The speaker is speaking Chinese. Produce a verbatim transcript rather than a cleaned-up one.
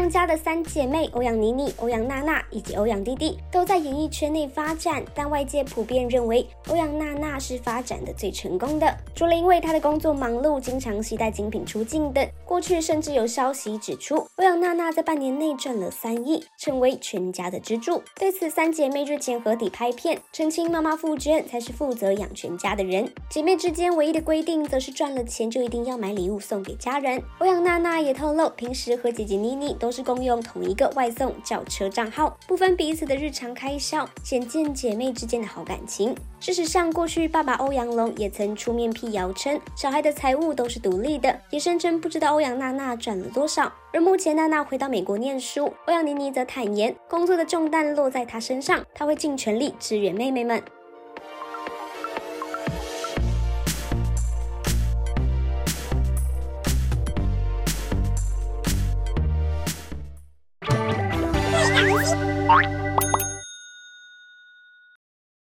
家的三姐妹欧阳妮妮、欧阳娜娜以及欧阳弟弟都在演艺圈内发展，但外界普遍认为欧阳娜娜是发展的最成功的，除了因为她的工作忙碌，经常携带精品出镜等。过去甚至有消息指出，欧阳娜娜在半年内赚了三亿，成为全家的支柱。对此，三姐妹日前合体拍片，澄清妈妈傅娟才是负责养全家的人，姐妹之间唯一的规定则是赚了钱就一定要买礼物送给家人。欧阳娜娜也透露，平时和姐姐妮妮都是共用同一个外送轿车账号，不分彼此的日常开销，显见姐妹之间的好感情。事实上，过去爸爸欧阳龙也曾出面辟谣称，小孩的财务都是独立的，也声称不知道欧阳娜娜赚了多少。而目前娜娜回到美国念书，欧阳妮妮则坦言，工作的重担落在她身上，她会尽全力支援妹妹们。 Bye.